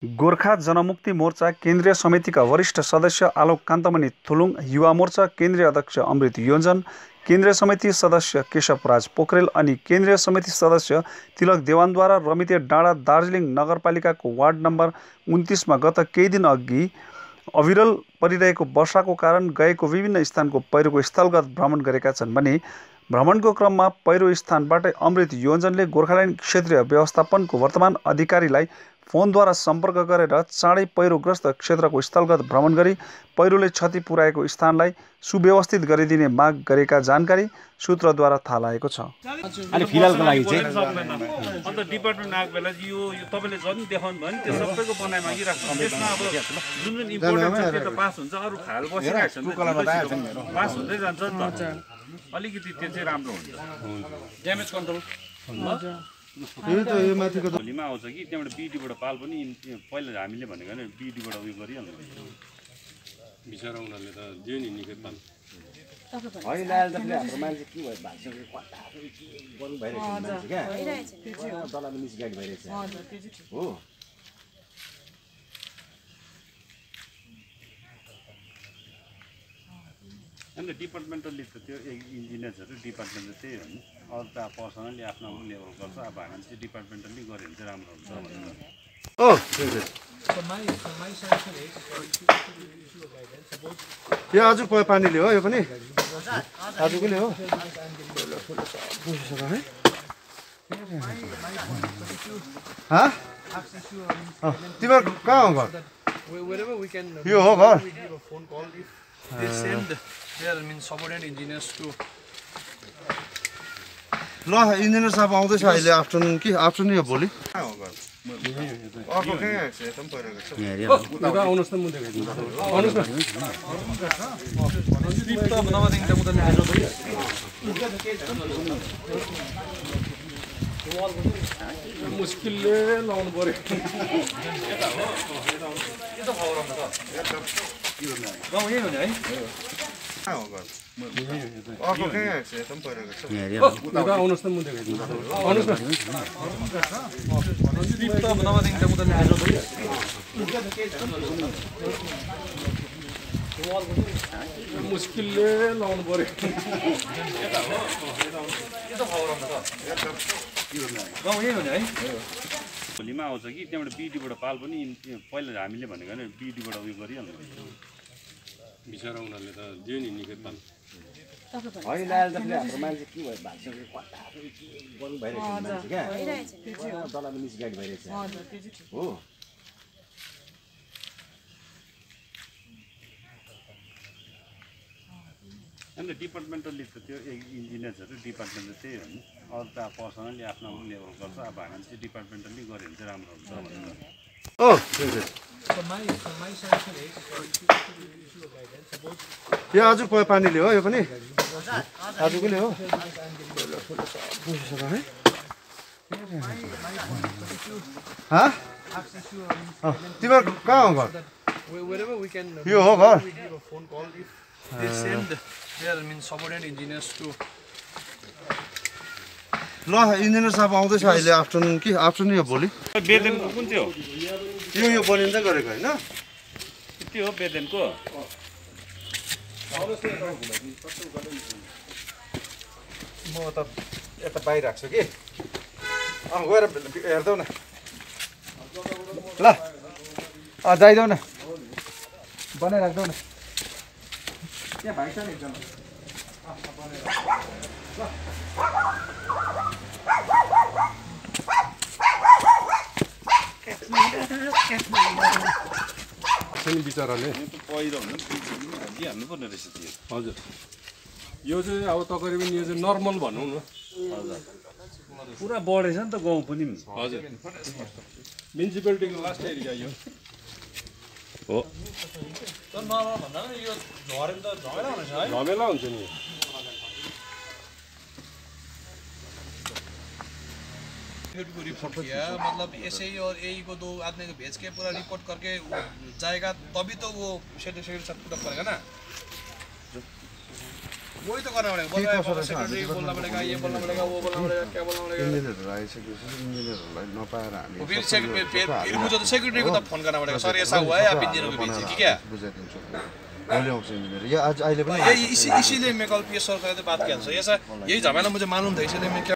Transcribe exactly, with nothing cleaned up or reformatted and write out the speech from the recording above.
गोर्खा जनमुक्ति मोर्चा केन्द्रीय समितिका वरिष्ठ सदस्य आलोक कान्तमणि थुलुङ, युवा मोर्चा केन्द्रीय अध्यक्ष अमृत योञ्जन, केन्द्रीय समिति सदस्य केशवराज पोखरेल अनि केन्द्रीय समिति सदस्य तिलक देवानद्वारा रमिते डाँडा दार्जिलिङ नगरपालिकाको वार्ड नम्बर उन्तीसमा गत केही दिन अघि अविरल परिरहेको वर्षाको कारण गएको विभिन्न स्थानको पहिरोको स्थलगत भ्रमण गरेका छन् भने भ्रमणको क्रममा पहिरो स्थानबाटै अमृत योञ्जनले गोर्खाल्यान्ड क्षेत्रीय व्यवस्थापनको वर्तमान अधिकारीलाई फोनद्वारा सम्पर्क गरेर चाँडै पहिरोग्रस्त क्षेत्रको स्थलगत भ्रमण गरी पहिरोले क्षति पुर्याएको स्थानलाई सुव्यवस्थित गरिदिने माग गरेका जानकारी सूत्रद्वारा थाहा लागेको छ। अनि फिलहालको लागि चाहिँ अन्त डिपार्टमेन्ट आएको बेला यो तपाईँले जति देखाउनु भयो नि त्यो सबैको बनाइ मागिराख्नु त्यसमा अब जुन जुन इम्पोर्टेन्ट छ त्यो त पास हुन्छ, अरू खाल बसिरहेको छ पास हुँदै जान्छ नि त, अलिकति त्यो चाहिँ राम्रो हुन्छ। ड्यामेज कन्ट्रोल भोलिमा आउँछ कि त्यहाँबाट बिडीबाट पाल पनि पहिला हामीले भनेको होइन बिडीबाट उयो गरिहाल्नु बिचरा उनीहरूले त दियो नि निकै पाल होइन अहिले त हाम्रो मान्छे के भयो भाषण गर्नु भइरहेछ क्या दलाली मिसगाइड भइरहेछ हो। अन्त डिपार्टमेन्टली त त्यो इन्जिनियर्सहरू डिपार्टमेन्ट त त्यही हो नि, अरू त पर्सनली आफ्नो आफ्नो लेभल गर्छ। अब हामी चाहिँ डिपार्टमेन्टली गऱ्यो भने चाहिँ राम्रो हुन्छ भनेर। ओ यो आज पानीले हो, यो पनि आजकोले हो है। तिमीहरू कहाँ हो घर? यो हो घर? They send their I mean subordinate engineers to. ल इन्जिनियर साहब आउँदैछ अहिले आफ्टरनुन कि आफ्टरनुन या भोलि अर्को कहाँ आएको छ? यता पनि परिरहेको छ। उता आउनुहोस् न मुद्दा आउनुहोस् न मुस्किलले लाउनु पर्यो। गाउँ यही हो नि है? कहाँ हो घर? अर्को कहाँ आएको छ? यता पनि परिरहेको छ। उता आउनुहोस् न मुद्दा आउनुहोस् न मुस्किलले लाउनु पर्यो। गाउँ यही हो नि है? भोलिमा आउँछ कि त्यहाँबाट बिडीबाट पाल पनि पहिला हामीले भनेको होइन बिडीबाट उयो गरिहाल्नु बिचरा उनीहरूले त दियो नि निकै पाल होइन अहिले त हाम्रो मान्छे के भयो भाषण गर्नु भइरहेछ क्या दलाली मिसगाइड भइरहेछ हो। अन्त डिपार्टमेन्टली त त्यो इन्जिनियर्सहरू डिपार्टमेन्ट त त्यही हो नि, अरू त पर्सनली आफ्नो आफ्नो लेभल गर्छ। अब हामी चाहिँ डिपार्टमेन्टली गऱ्यो भने चाहिँ राम्रो हुन्छ भनेर। ओ यो आज पानीले हो, यो पनि आजकोले हो है। तिमीहरू कहाँ हो घर? यो हो घर? They send their I mean subordinate engineers to. ल इन्जिनियर साहब आउँदैछ अहिले आफ्टरनुन कि आफ्टरनुन या भोलि बेदेनको कुन चाहिँ हो? यो यो बनिँदै गरेको होइन? त्यो हो बेदेनको। म त यता बाहिर राख्छु कि अँ गएर हेर्दैौ न ल अँ जाइदेऊ न बनाइराख्दैौ न त्यहाँ भाइ छ नि एकजना बिचराले पहिरो दिइहाल्नु पर्ने रहेछ त्यो। हजुर यो चाहिँ अब तकरिबन यो चाहिँ नर्मल भनौँ न। हजुर पुरा बढेछ नि त गाउँ पनि। हजुर म्युनिसिपालिटीको लास्ट एरिया यो हो। झमेला हुन्छ नि। को रिपोर्ट किया मतलब ऐसे ही और यही को दो आदमी को भेज के पूरा रिपोर्ट करके जाएगा तभी तो वो शेड्यूल शेड्यूल सब पूरा करेगा ना। वही तो करना पड़ेगा बोलना पड़ेगा सेक्रेटरी बोलना पड़ेगा ये बोलना पड़ेगा वो बोलना पड़ेगा क्या बोलना पड़ेगा इन्जिनियरहरू आइसकेपछि इन्जिनियरहरूलाई नपाएर हामी फिर सेक्रेटरी फिर फिर मुझे तो सेक्रेटरी को तब फोन करना पड़ेगा सर ऐसा हुआ है आप इंजीनियर को भेजिए कि क्या बुझाइदिन्छु मैले आउँछु इन्जिनियर या आज अहिले पनि यही इसी इसीलिए मैं कल पीएस सर से बात किया था ऐसा यही झमेला मुझे मालूम था इसीलिए मैं